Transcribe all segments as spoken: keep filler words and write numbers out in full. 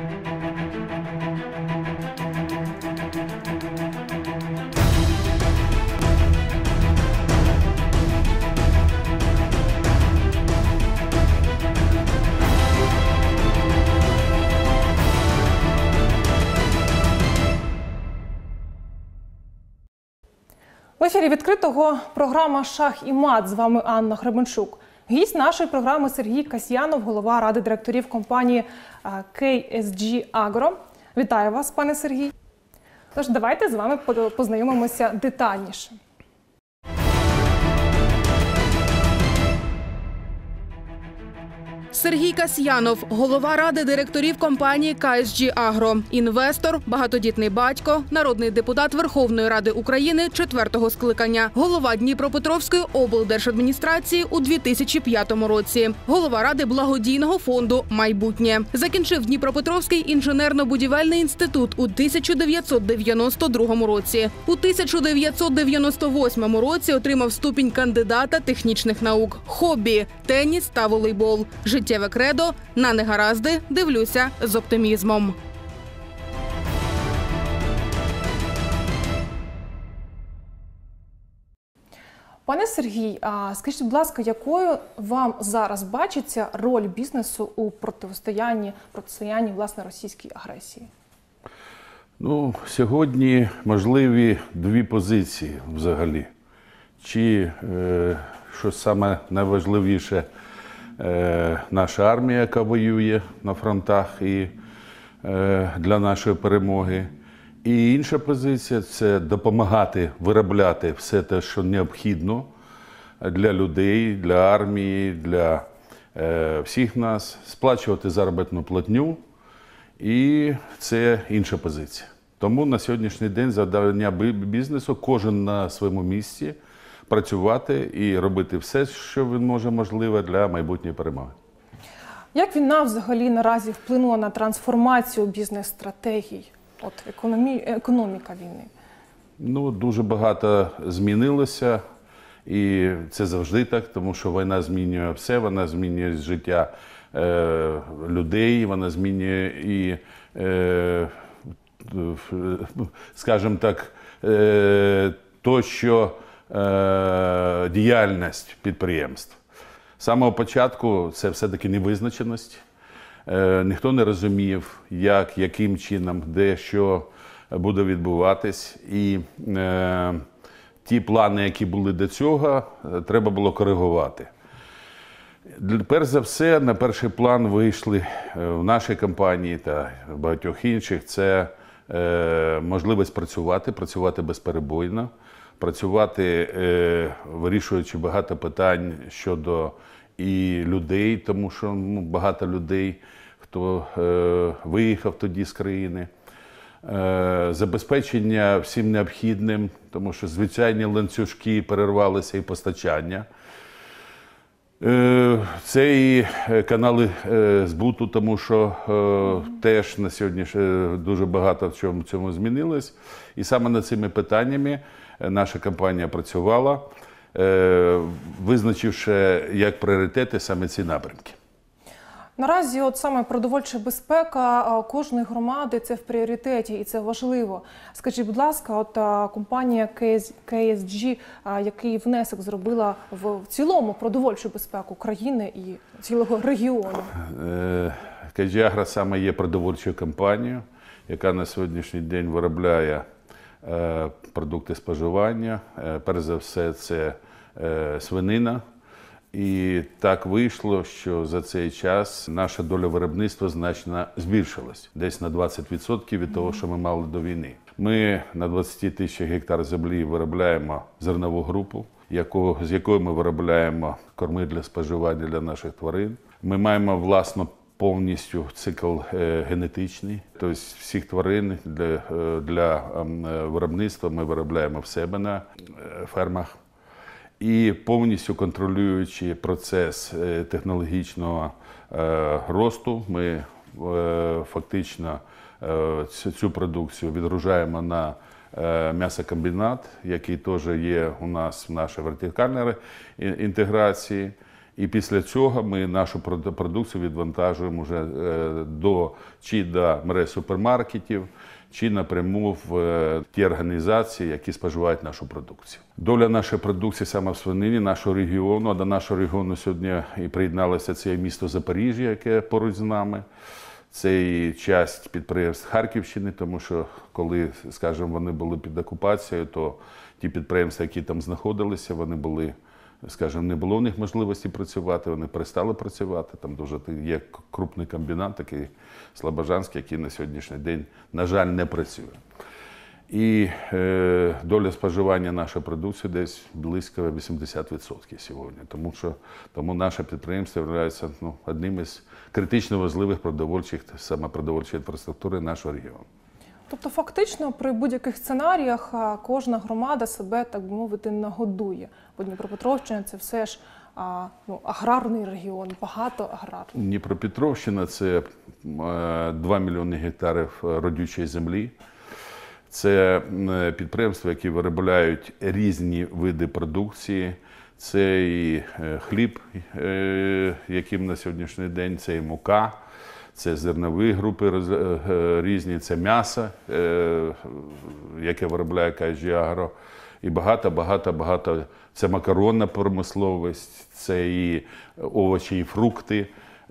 В ефірі «Відкритого» програма «Шах і мат». З вами Анна Хребенчук. Гість нашої програми Сергій Касьянов, голова ради директорів компанії кей ес джі Agro. Вітаю вас, пане Сергій. Тож, давайте з вами познайомимося детальніше. Сергій Касьянов, голова ради директорів компанії кей ес джі Agro, інвестор, багатодітний батько, народний депутат Верховної Ради України четвертого скликання, голова Дніпропетровської облдержадміністрації у дві тисячі п'ятому році, голова ради благодійного фонду «Майбутнє». Закінчив Дніпропетровський інженерно-будівельний інститут у тисяча дев'ятсот дев'яносто другому році. У тисяча дев'ятсот дев'яносто восьмому році отримав ступінь кандидата технічних наук. Хобі – теніс та волейбол. Життєве кредо – на негаразди дивлюся з оптимізмом. Пане Сергій, а скажіть, будь ласка, якою вам зараз бачиться роль бізнесу у протистоянні, протистоянні власне, російській агресії? Ну, сьогодні можливі дві позиції взагалі. Чи, е, що саме найважливіше, наша армія, яка воює на фронтах і для нашої перемоги. І інша позиція – це допомагати виробляти все те, що необхідно для людей, для армії, для всіх нас, сплачувати заробітну платню. І це інша позиція. Тому на сьогоднішній день завдання бізнесу кожен на своєму місці – працювати і робити все, що він може можливе для майбутньої перемоги. Як війна взагалі наразі вплинула на трансформацію бізнес-стратегій, от економі... економіка війни? Ну, дуже багато змінилося, і це завжди так, тому що війна змінює все, вона змінює життя е, людей, вона змінює і, е, скажімо так, е, то, що діяльність підприємств. З самого початку це все-таки невизначеність. Ніхто не розумів, як, яким чином, де, що буде відбуватись. І е, ті плани, які були до цього, треба було коригувати. Перш за все, на перший план вийшли в нашій компанії та в багатьох інших. Це е, можливість працювати, працювати безперебойно. Працювати, вирішуючи багато питань щодо і людей, тому що ну, багато людей, хто е, виїхав тоді з країни. Е, забезпечення всім необхідним, тому що звичайні ланцюжки перервалися і постачання. Е, це і канали е, збуту, тому що е, теж на сьогодні дуже багато в чому цьому змінилось. І саме над цими питаннями наша компанія працювала, визначивши як пріоритети саме ці напрямки. Наразі от саме продовольча безпека кожної громади – це в пріоритеті і це важливо. Скажіть, будь ласка, от компанія кей ес джі, який внесок зробила в цілому продовольчу безпеку країни і цілого регіону? кей ес джі Agro саме є продовольчою компанією, яка на сьогоднішній день виробляє продукти споживання. Перш за все, це свинина. І так вийшло, що за цей час наша доля виробництва значно збільшилась. Десь на двадцять відсотків від того, що ми мали до війни. Ми на двадцять тисяч гектар землі виробляємо зернову групу, яку, з якої ми виробляємо корми для споживання для наших тварин. Ми маємо власну повністю цикл е, генетичний. Тобто всіх тварин для, для е, виробництва ми виробляємо в себе на е, фермах. І повністю контролюючи процес е, технологічного е, росту, ми е, фактично е, цю, цю продукцію відгружаємо на е, м'ясокомбінат, який теж є у нас в нашій вертикальній інтеграції. І після цього ми нашу продукцію відвантажуємо вже до, чи до мереж супермаркетів, чи напряму в ті організації, які споживають нашу продукцію. Доля нашої продукції саме в свинині, нашого регіону, а до нашого регіону сьогодні і приєдналося це місто Запоріжжя, яке поруч з нами. Це і часть підприємств Харківщини, тому що коли, скажімо, вони були під окупацією, то ті підприємства, які там знаходилися, вони були, скажімо, не було у них можливості працювати, вони перестали працювати. Там дуже є крупний комбінат, такий Слобожанський, який на сьогоднішній день, на жаль, не працює. І е, доля споживання нашої продукції десь близько вісімдесят відсотків сьогодні. Тому що тому наше підприємство є ну, одним із критично важливих продовольчих, саме продовольчої інфраструктури нашого регіону. Тобто фактично при будь-яких сценаріях кожна громада себе, так би мовити, нагодує. Бо Дніпропетровщина – це все ж ну, аграрний регіон, багато аграрних. Дніпропетровщина – це два мільйони гектарів родючої землі. Це підприємства, які виробляють різні види продукції. Це і хліб, яким на сьогоднішній день, це і мука, це зернові групи різні, це м'ясо, яке виробляє ка ес джі Агро. І багато-багато-багато, це макаронна промисловість, це і овочі, і фрукти.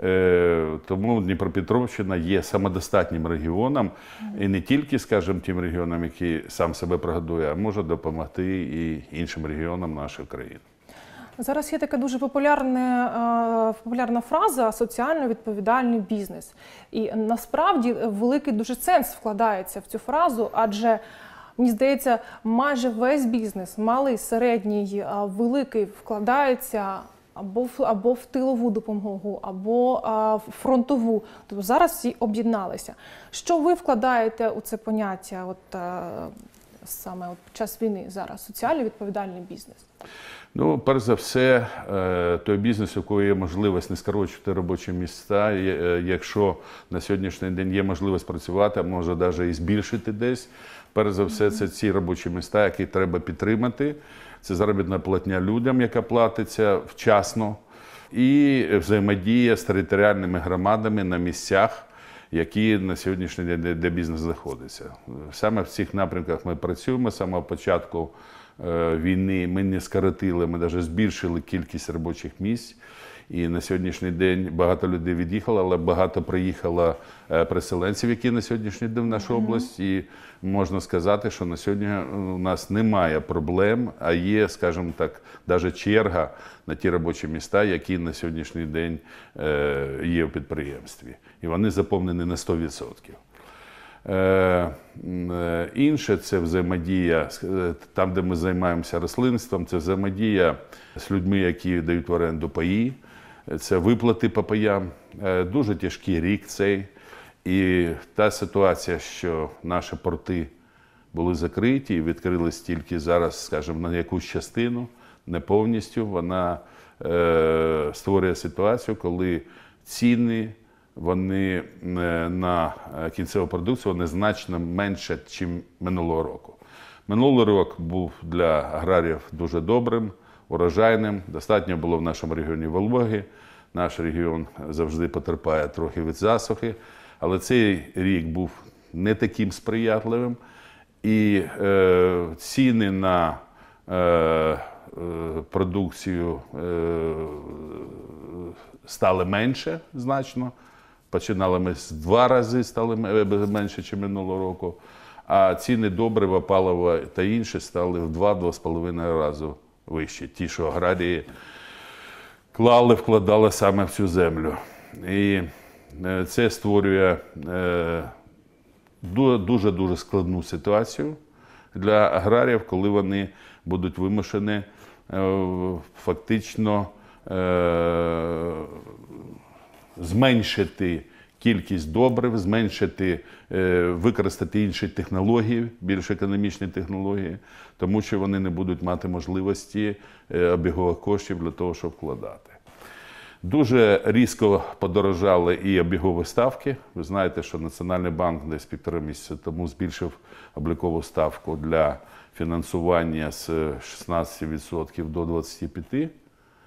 Тому Дніпропетровщина є самодостатнім регіоном, і не тільки, скажімо, тим регіонам, які сам себе прогодує, а може допомогти і іншим регіонам нашої країни. Зараз є така дуже популярна, популярна фраза «соціально відповідальний бізнес». І насправді великий дуже сенс вкладається в цю фразу, адже, мені здається, майже весь бізнес, малий, середній, великий, вкладається або в, або в тилову допомогу, або а, в фронтову. Тобто зараз всі об'єдналися. Що ви вкладаєте у це поняття от, а, саме от, під час війни зараз? Соціально відповідальний бізнес? Ну, перш за все, той бізнес, у якого є можливість не скорочувати робочі місця, якщо на сьогоднішній день є можливість працювати, а може навіть і збільшити десь, перш за все, це ці робочі місця, які треба підтримати. Це заробітна платня людям, яка платиться вчасно, і взаємодія з територіальними громадами на місцях, які на сьогоднішній день, де бізнес знаходиться. Саме в цих напрямках ми працюємо з самого початку війни. Ми не скоротили, ми навіть збільшили кількість робочих місць. І на сьогоднішній день багато людей від'їхало, але багато приїхало переселенців, які на сьогоднішній день в нашу область. І можна сказати, що на сьогодні у нас немає проблем, а є, скажімо так, навіть черга на ті робочі місця, які на сьогоднішній день є в підприємстві. І вони заповнені на сто відсотків. Інше – це взаємодія, там, де ми займаємося рослинством, це взаємодія з людьми, які дають в оренду паї, це виплати по паям. Дуже тяжкий рік цей. І та ситуація, що наші порти були закриті і відкрились тільки зараз, скажімо, на якусь частину, не повністю, вона е, створює ситуацію, коли ціни вони на кінцеву продукцію вони значно менше, ніж минулого року. Минулий рік був для аграріїв дуже добрим, урожайним. Достатньо було в нашому регіоні вологи. Наш регіон завжди потерпає трохи від засухи. Але цей рік був не таким сприятливим. І е, ціни на е, продукцію е, стали менше значно. Починали ми з два рази, стали менше, ніж минулого року. А ціни добрива, палива та інше стали в два-два з половиною рази вищі. Ті, що аграрії клали, вкладали саме в цю землю. І це створює дуже-дуже складну ситуацію для аграріїв, коли вони будуть вимушені фактично зменшити кількість добрив, зменшити, використати інші технології, більш економічні технології, тому що вони не будуть мати можливості обігових коштів для того, щоб вкладати. Дуже різко подорожали і обігові ставки. Ви знаєте, що Національний банк десь півтора місяця тому збільшив облікову ставку для фінансування з шістнадцяти відсотків до двадцяти п'яти відсотків.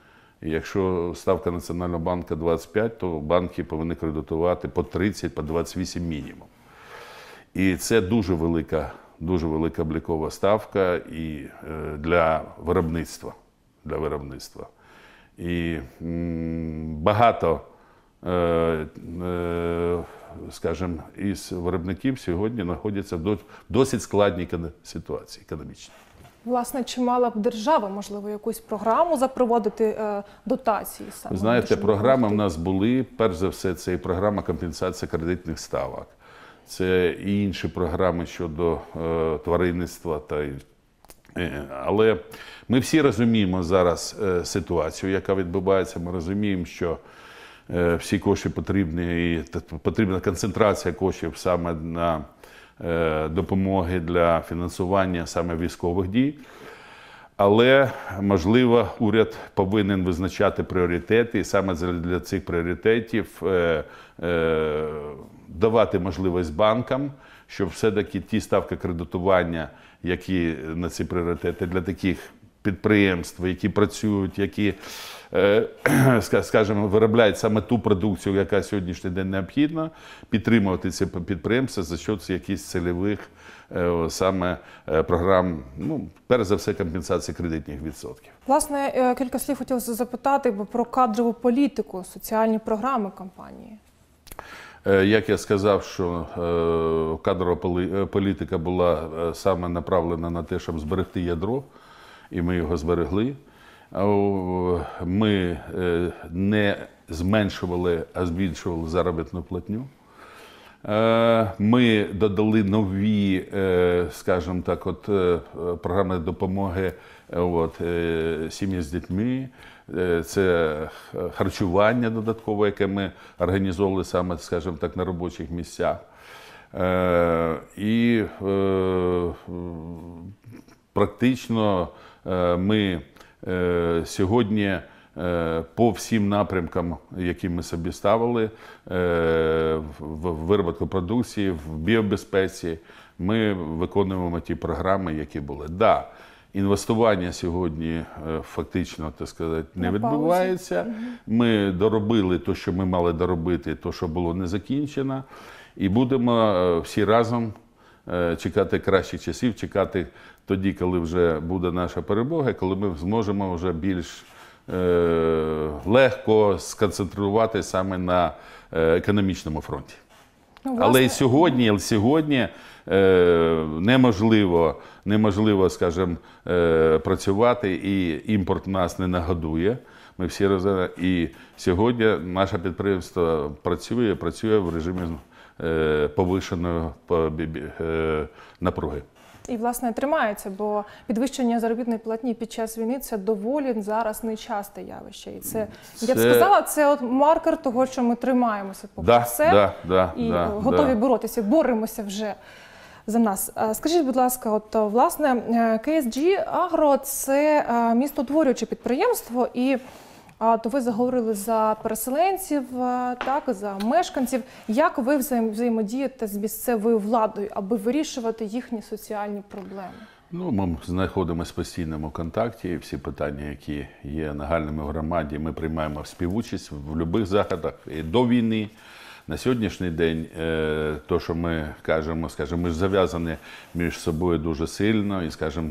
І якщо ставка Національного банку двадцять п'ять, то банки повинні кредитувати по тридцять, по двадцять вісім мінімум. І це дуже велика, дуже велика облікова ставка і для виробництва. Для виробництва. І м, багато, е, е, скажімо, із виробників сьогодні знаходяться в досить складній ситуації економічній. Власне, чи мала б держава, можливо, якусь програму запровадити е, дотації? Саме, знаєте, програми в нас були, перш за все, це і програма компенсації кредитних ставок. Це і інші програми щодо е, тваринництва. Та, е, але ми всі розуміємо зараз е, ситуацію, яка відбувається. Ми розуміємо, що е, всі кошти потрібні, і потрібна концентрація коштів саме на е, допомоги для фінансування саме військових дій. Але, можливо, уряд повинен визначати пріоритети, і саме для цих пріоритетів е, е, давати можливість банкам, щоб все-таки ті ставки кредитування, які на ці пріоритети для таких підприємств, які працюють, які, е, скажімо, виробляють саме ту продукцію, яка сьогоднішній день необхідна, підтримувати ці підприємства за счет якихось цільових саме програм, ну, перш за все, компенсації кредитних відсотків. Власне, кілька слів хотів запитати про кадрову політику, соціальні програми компанії. Як я сказав, що кадрова політика була саме направлена на те, щоб зберегти ядро, і ми його зберегли. Ми не зменшували, а збільшували заробітну платню. Ми додали нові, скажімо так, от, програми допомоги от, сім'ї з дітьми. Це харчування додаткове, яке ми організовували саме, скажімо так, на робочих місцях. І практично ми сьогодні по всім напрямкам, які ми собі ставили, в виробітку продукції, в біобезпеці, ми виконуємо ті програми, які були. Да, інвестування сьогодні фактично, так сказати, не відбувається. Ми доробили те, що ми мали доробити, те, що було не закінчено. І будемо всі разом чекати кращих часів, чекати тоді, коли вже буде наша перемога, коли ми зможемо вже більш легко сконцентрувати саме на економічному фронті. Ну, власне... Але і сьогодні, сьогодні неможливо, неможливо, скажімо, працювати, і імпорт нас не нагодує. Ми всі розуміємо. І сьогодні наше підприємство працює, працює в режимі повищеної напруги. І, власне, тримається, бо підвищення заробітної платні під час війни – це доволі зараз нечасте явище. І це, це... я б сказала, це от маркер того, що ми тримаємося попри да, все да, да, і да, готові да. боротися, боремося вже за нас. Скажіть, будь ласка, от, власне, кей ес джі Agro – це містотворююче підприємство, і то ви заговорили за переселенців, так, за мешканців. Як ви взаємодієте з місцевою владою, аби вирішувати їхні соціальні проблеми? Ну, ми знаходимося в постійному контакті. Всі питання, які є нагальними в громаді, ми приймаємо співучасть в будь-яких заходах. І до війни, на сьогоднішній день, то, що ми кажемо, скажімо, ми ж зав'язані між собою дуже сильно, і, скажімо,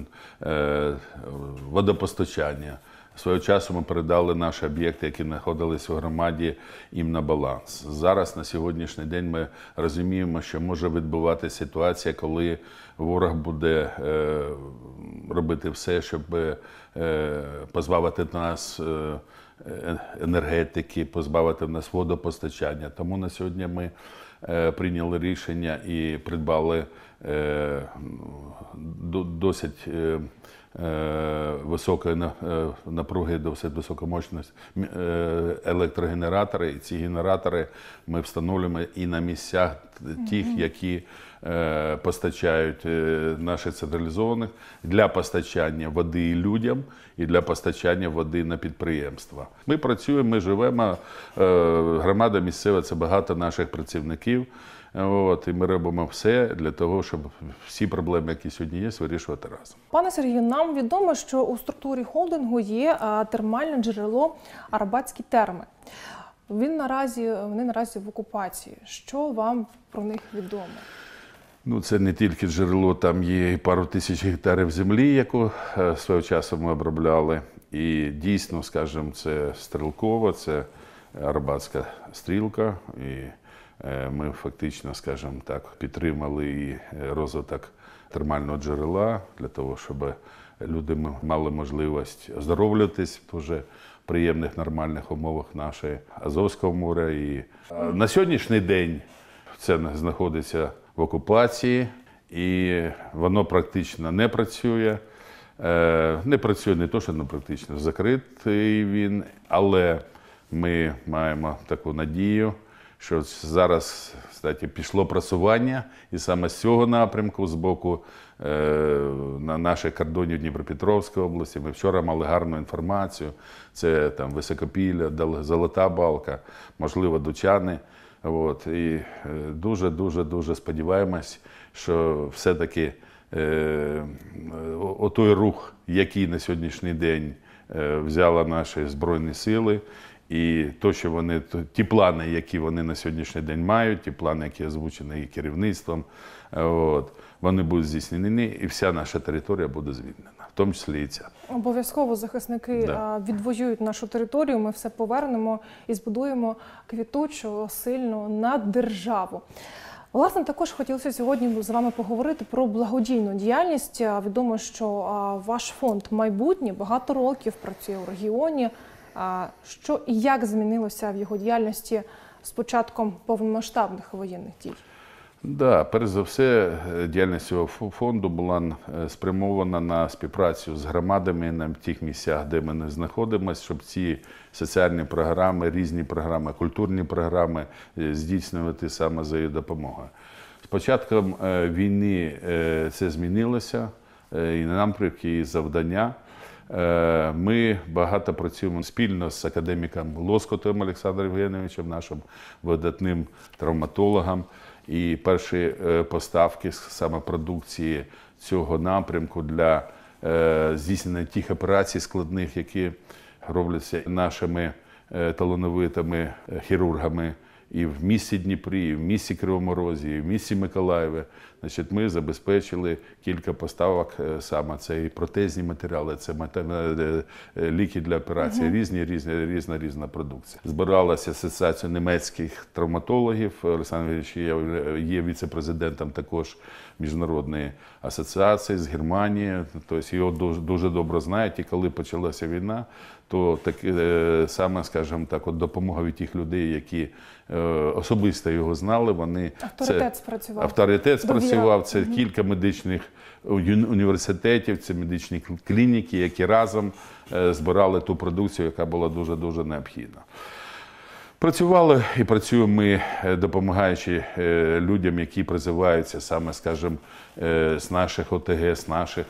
водопостачання. Свого часу ми передали наші об'єкти, які знаходилися у громаді, їм на баланс. Зараз, на сьогоднішній день, ми розуміємо, що може відбуватися ситуація, коли ворог буде е, робити все, щоб е, позбавити нас е, енергетики, позбавити нас водопостачання. Тому на сьогодні ми е, прийняли рішення і придбали е, досить е, високої напруги, досить високомощності електрогенератори. І ці генератори ми встановлюємо і на місцях тих, які постачають наші централізованих, для постачання води і людям, і для постачання води на підприємства. Ми працюємо, ми живемо, громада місцева – це багато наших працівників. От, і ми робимо все для того, щоб всі проблеми, які сьогодні є, вирішувати разом. Пане Сергію, нам відомо, що у структурі холдингу є а, термальне джерело Арабатські терми. Він наразі, вони наразі в окупації. Що вам про них відомо? Ну, це не тільки джерело, там є і пару тисяч гектарів землі, яку е, свого часу ми обробляли. І дійсно, скажімо, це стрілково, це Арабатська стрілка. І е, ми фактично, скажімо так, підтримали і розвиток термального джерела для того, щоб люди мали можливість оздоровлюватись в дуже приємних, нормальних умовах нашої Азовського моря. І на сьогоднішній день це знаходиться в окупації, і воно практично не працює. Не працює не то, що не практично, закритий він, але ми маємо таку надію, що зараз, кстати, пішло просування, і саме з цього напрямку, з боку е, на наших кордонів Дніпропетровської області, ми вчора мали гарну інформацію, це там Високопілля, Золота Балка, можливо, Дучани. От, і дуже-дуже-дуже сподіваємось, що все-таки е, отой рух, який на сьогоднішній день е, взяли наші Збройні Сили, і то, що вони, ті плани, які вони на сьогоднішній день мають, ті плани, які озвучені і керівництвом, от, вони будуть здійснені, і вся наша територія буде звільнена, в тому числі і ця. Обов'язково захисники Да. відвоюють нашу територію, ми все повернемо і збудуємо квітучу, сильну наддержаву. Власне, також хотілося сьогодні з вами поговорити про благодійну діяльність. Відомо, що ваш фонд «Майбутнє» багато років працює у регіоні. Що і як змінилося в його діяльності з початком повномасштабних воєнних дій? Да, перш за все, діяльність цього фонду була спрямована на співпрацю з громадами на тих місцях, де ми знаходимося, щоб ці соціальні програми, різні програми, культурні програми здійснювати саме за її допомогою. З початком війни це змінилося, і напрямки, і завдання. Ми багато працюємо спільно з академіком Лоскотом Олександром Євгеновичем, нашим видатним травматологом. І перші поставки саме продукції цього напрямку для здійснення тих операцій складних, які робляться нашими талановитими хірургами і в місті Дніпрі, і в місті Кривому Розі, і в місті Миколаєві. Значить, ми забезпечили кілька поставок, саме це і протезні матеріали, це ліки для операцій, uh-huh. різні, різні, різна, різна продукція. Збиралася асоціація німецьких травматологів, Олександр Ігорович є віце-президентом також міжнародної асоціації з Германії, тобто його дуже, дуже добре знають, і коли почалася війна, то так, саме, скажімо так, от допомога від тих людей, які особисто його знали, вони... Авторитет це, спрацював. Авторитет спрацював, це угу. кілька медичних університетів, це медичні клініки, які разом збирали ту продукцію, яка була дуже-дуже необхідна. Працювали і працюємо ми, допомагаючи людям, які призиваються саме, скажімо, з наших О Те Ге, з наших,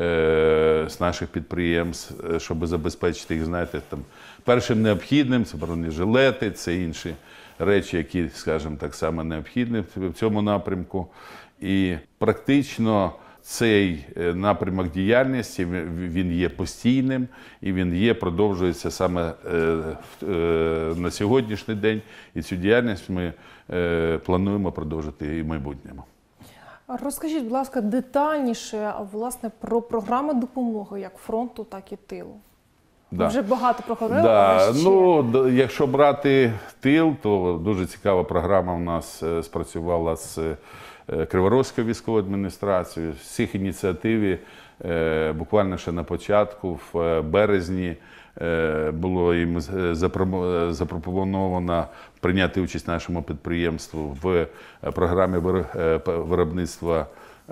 з наших підприємств, щоб забезпечити їх, знаєте, там, першим необхідним, це бронежилети, це інші речі, які, скажімо так, саме необхідні в цьому напрямку. І практично цей напрямок діяльності, він є постійним і він є, продовжується саме на сьогоднішній день. І цю діяльність ми плануємо продовжити і в майбутньому. Розкажіть, будь ласка, детальніше, власне, про програми допомоги як фронту, так і тилу. Да. Вже багато проговорили, да. але ще... Ну, якщо брати тил, то дуже цікава програма у нас спрацювала з Криворозькою військовою адміністрацією. З цих ініціатив буквально ще на початку, в березні, було їм запропоновано прийняти участь нашому підприємству в програмі виробництва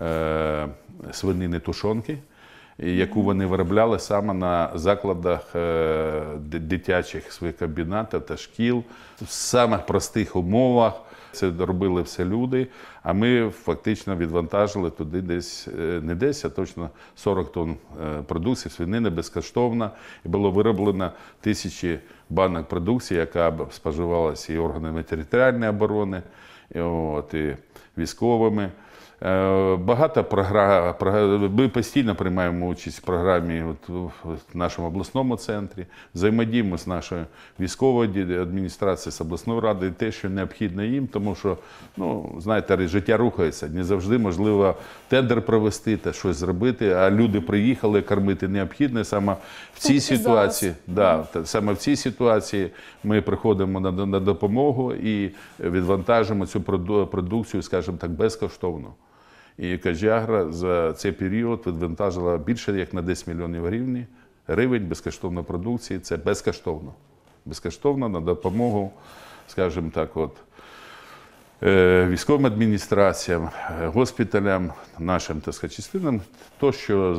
свинини тушонки, яку вони виробляли саме на закладах дитячих своїх комбінатів та шкіл в самих простих умовах. Це робили все люди, а ми фактично відвантажили туди десь, не десь, а точно сорок тонн продукції, свинини безкоштовно. І було вироблено тисячі банок продукції, яка споживалася і органами територіальної оборони, от, і військовими. Багато програм, ми постійно приймаємо участь в програмі от, в нашому обласному центрі, взаємодіємо з нашою військовою адміністрацією, з обласною радою, те, що необхідно їм, тому що, ну, знаєте, життя рухається, не завжди можливо тендер провести та щось зробити, а люди приїхали, кормити необхідне. Саме в цій ситуації, да, саме в цій ситуації ми приходимо на, на допомогу і відвантажимо цю продукцію, скажімо так, безкоштовно. І Каджіагро за цей період відвантажила більше як на десять мільйонів гривень, гривень безкоштовної продукції. Це безкоштовно. Безкоштовно на допомогу, скажімо так, от, військовим адміністраціям, госпіталям, нашим, так сказати, частинам, то, що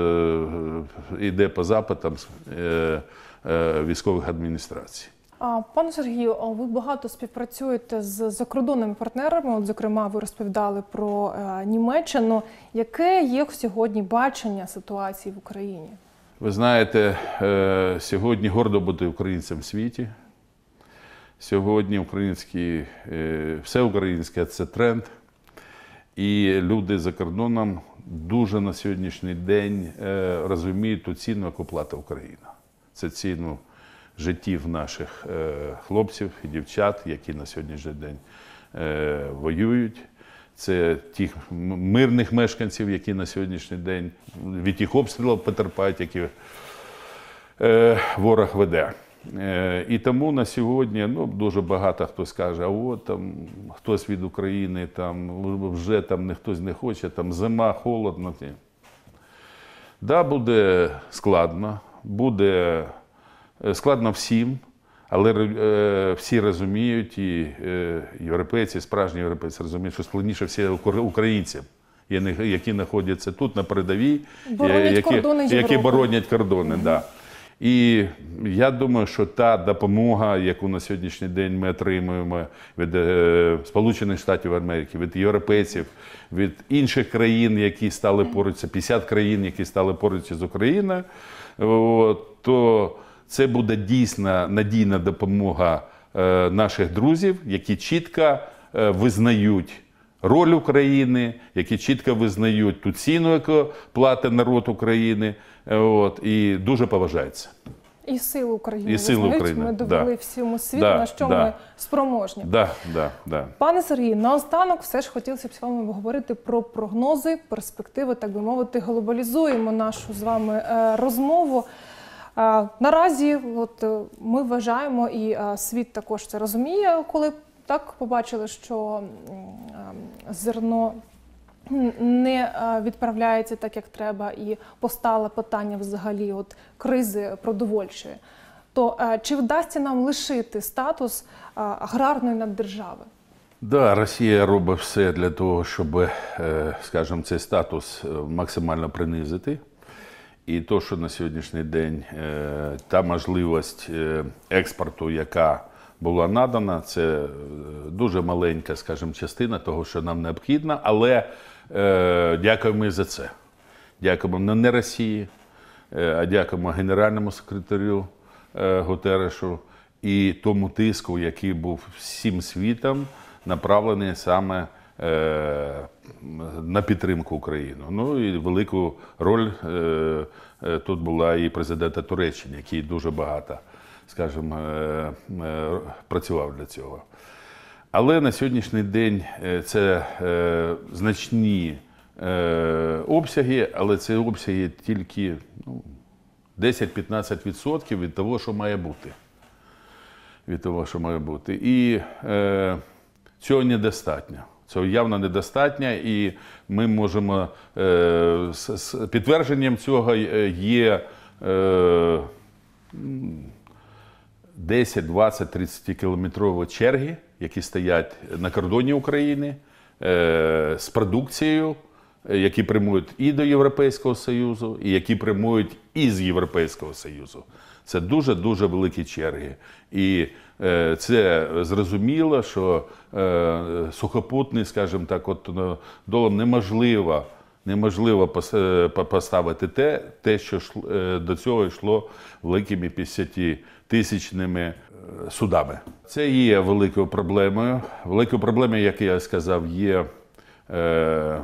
йде по запитам військових адміністрацій. Пане Сергію, ви багато співпрацюєте з закордонними партнерами, от, зокрема, ви розповідали про е, Німеччину. Яке є сьогодні бачення ситуації в Україні? Ви знаєте, е, сьогодні гордо бути українцем в світі. Сьогодні український, е, все українське – це тренд. І люди за кордоном дуже на сьогоднішній день е, розуміють ту ціну, яку платить Україна. Це ціну життів наших е, хлопців і дівчат, які на сьогоднішній день е, воюють. Це тих мирних мешканців, які на сьогоднішній день від тих обстрілів потерпають, які е, ворог веде. Е, і тому на сьогодні, ну, дуже багато хто скаже, а от там хтось від України, там вже там не хтось не хоче, там зима, холодно. Так, да, буде складно, буде складно всім, але е, всі розуміють, і е, європейці, справжні європейці розуміють, що складніше всі українцям, які знаходяться тут на передовій, боронять які, які боронять кордони. Mm-hmm. Да. І я думаю, що та допомога, яку на сьогоднішній день ми отримуємо від е, Сполучених Штатів Америки, від європейців, від інших країн, які стали поруч, це п'ятдесят країн, які стали поруч з Україною, от, то це буде дійсна надійна допомога е, наших друзів, які чітко е, визнають роль України, які чітко визнають ту ціну, яку платить народ України, е, от, і дуже поважаються. І силу України і силу визнають. України. Ми довели Да. всьому світу, да, на що да. ми спроможні. Да, да, да. Пане Сергію, наостанок все ж хотілося б з вами говорити про прогнози, перспективи, так би мовити, глобалізуємо нашу з вами е, розмову. Наразі от, ми вважаємо, і світ також це розуміє, коли так побачили, що зерно не відправляється так, як треба, і постало питання взагалі от, кризи продовольчої, то чи вдасться нам лишити статус аграрної наддержави? Да, Росія робить все для того, щоб, скажімо, цей статус максимально принизити. І то, що на сьогоднішній день е, та можливість е, експорту, яка була надана, це дуже маленька, скажімо, частина того, що нам необхідно, але е, дякуємо і за це. Дякуємо не Росії, е, а дякуємо Генеральному секретарю е, Гутеррешу і тому тиску, який був всім світом направлений саме на підтримку України. Ну і велику роль е, е, тут була і президента Туреччини, який дуже багато, скажімо, е, е, працював для цього. Але на сьогоднішній день це е, значні е, обсяги, але це обсяги тільки ну, десять-п'ятнадцять відсотків від того, що має бути. Від того, що має бути. І е, цього недостатньо. Цього явно недостатньо, і ми можемо, е, з, з підтвердженням цього є е, десять, двадцять, тридцять кілометрові черги, які стоять на кордоні України е, з продукцією, які прямують і до Європейського Союзу, і які прямують із Європейського Союзу. Це дуже-дуже великі черги. І е, це зрозуміло, що е, сухопутний, скажімо так, от, долом неможливо, неможливо поставити те, те, що шло, е, до цього йшло великими п'ятдесятитисячними судами. Це є великою проблемою. Великою проблемою, як я сказав, є, е,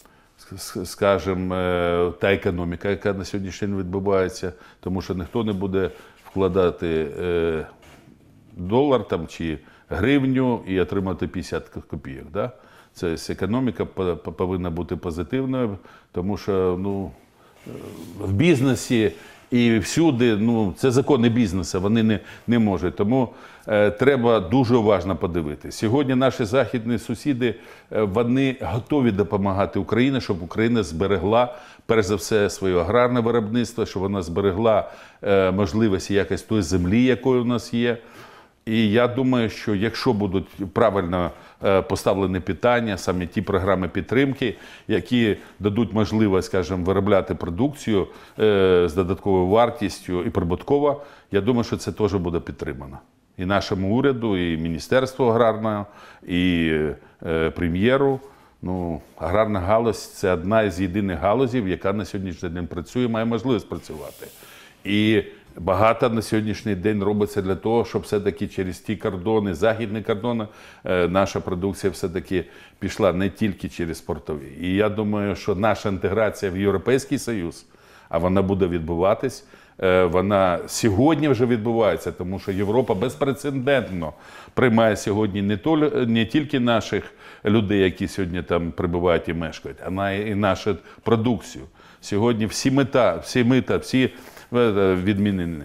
скажімо, е, та економіка, яка на сьогоднішній день відбувається, тому що ніхто не буде вкладати е, долар там, чи гривню і отримати п'ятдесят копійок. Да? Це економіка повинна бути позитивною, тому що ну, в бізнесі і всюди, ну, це закони бізнесу, вони не, не можуть. Тому е, треба дуже уважно подивитися. Сьогодні наші західні сусіди, е, вони готові допомагати Україні, щоб Україна зберегла, перш за все, своє аграрне виробництво, щоб вона зберегла е, можливості якось тої землі, якої у нас є. І я думаю, що якщо будуть правильно поставлені питання, саме ті програми підтримки, які дадуть можливість, скажімо, виробляти продукцію з додатковою вартістю і прибутково, я думаю, що це теж буде підтримано. І нашому уряду, і Міністерству аграрного, і прем'єру. Ну, аграрна галузь – це одна із єдиних галузів, яка на сьогоднішній день працює, має можливість працювати. І багато на сьогоднішній день робиться для того, щоб все-таки через ті кордони, західні кордони, наша продукція все-таки пішла не тільки через портові. І я думаю, що наша інтеграція в Європейський Союз, а вона буде відбуватись, вона сьогодні вже відбувається, тому що Європа безпрецедентно приймає сьогодні не, то, не тільки наших людей, які сьогодні там прибувають і мешкають, а і нашу продукцію. Сьогодні всі мита, всі мита, всі відмінені.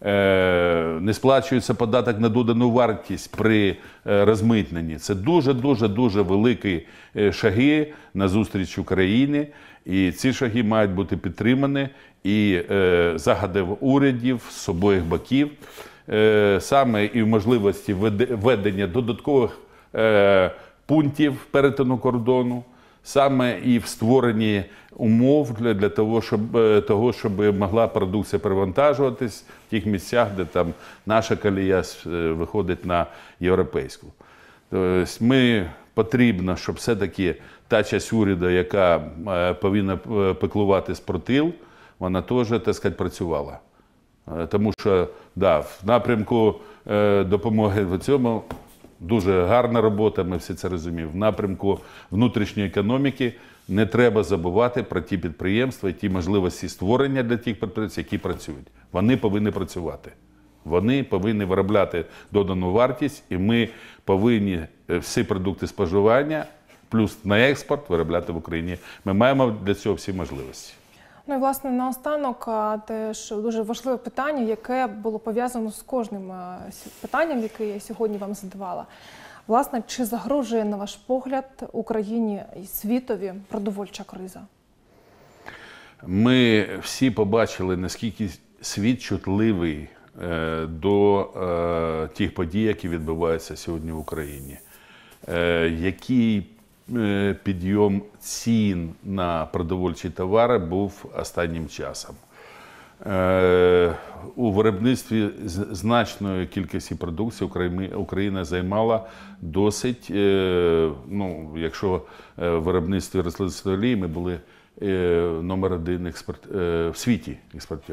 Не сплачується податок на додану вартість при розмитненні. Це дуже-дуже-дуже великі шаги назустріч Україні. І ці шаги мають бути підтримані і загади урядів з обох боків, саме і в можливості введення додаткових пунктів перетину кордону, саме і в створенні умов для, для того, щоб, того, щоб могла продукція перевантажуватись в тих місцях, де там наша колія виходить на європейську. Тобто ми потрібно, щоб все-таки та частина уряду, яка повинна піклуватись про тил, вона теж, так сказати, працювала. Тому що, да, в напрямку допомоги в цьому дуже гарна робота, ми всі це розуміємо. В напрямку внутрішньої економіки не треба забувати про ті підприємства і ті можливості створення для тих підприємств, які працюють. Вони повинні працювати. Вони повинні виробляти додану вартість, і ми повинні всі продукти споживання, плюс на експорт, виробляти в Україні. Ми маємо для цього всі можливості. Ну і, власне, наостанок теж дуже важливе питання, яке було пов'язано з кожним питанням, яке я сьогодні вам задавала. Власне, чи загрожує, на ваш погляд, Україні і світові продовольча криза? Ми всі побачили, наскільки світ чутливий до тих подій, які відбуваються сьогодні в Україні. Який підйом цін на продовольчі товари був останнім часом. У виробництві значної кількості продукції Україна займала досить, ну, якщо в виробництві рослинної олії ми були номер один експорт, в світі експортер,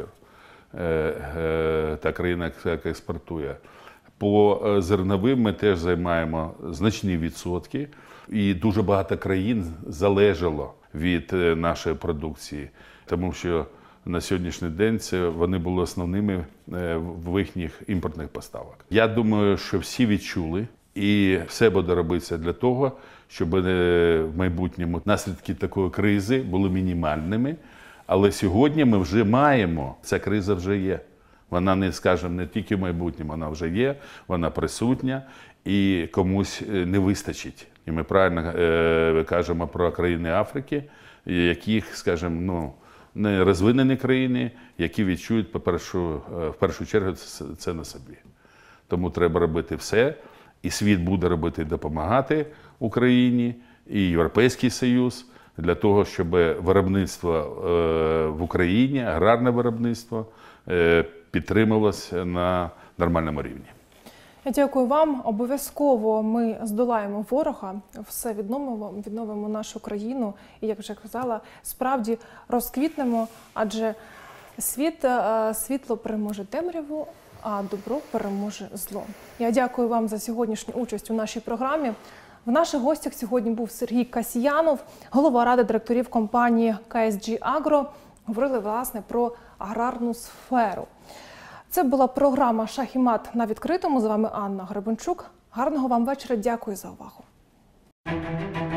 та країна, яка експортує. По зерновим ми теж займаємо значні відсотки. І дуже багато країн залежало від нашої продукції, тому що на сьогоднішній день це вони були основними в їхніх імпортних поставок. Я думаю, що всі відчули, і все буде робитися для того, щоб в майбутньому наслідки такої кризи були мінімальними. Але сьогодні ми вже маємо, ця криза вже є. Вона, не, скажімо, не тільки в майбутньому, вона вже є, вона присутня і комусь не вистачить. І ми правильно е, кажемо про країни Африки, яких, скажімо, ну, не розвинені країни, які відчують по першу, в першу чергу це, це на собі. Тому треба робити все, і світ буде робити, допомагати Україні, і Європейський Союз, для того, щоб виробництво е, в Україні, аграрне виробництво, е, підтримувалося на нормальному рівні. Я дякую вам. Обов'язково ми здолаємо ворога, все відновимо, відновимо нашу країну. І, як вже казала, справді розквітнемо, адже світ, світло переможе темряву, а добро переможе зло. Я дякую вам за сьогоднішню участь у нашій програмі. В наших гостях сьогодні був Сергій Касьянов, голова ради директорів компанії ка ес джі Agro. Говорили, власне, про аграрну сферу. Це була програма «Шах і мат» на відкритому. З вами Анна Гребенчук. Гарного вам вечора. Дякую за увагу.